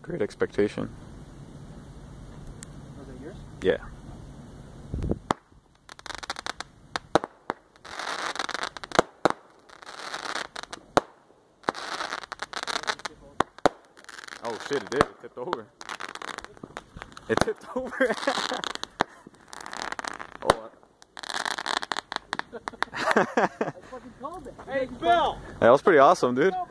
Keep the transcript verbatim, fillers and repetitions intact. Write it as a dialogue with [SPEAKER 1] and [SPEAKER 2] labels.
[SPEAKER 1] Great Expectation.
[SPEAKER 2] Was it yours?
[SPEAKER 1] Yeah. Oh shit, it did. It tipped over. It tipped over. Oh.
[SPEAKER 2] I fucking called it. Hey, Bill!
[SPEAKER 1] That was pretty awesome, dude.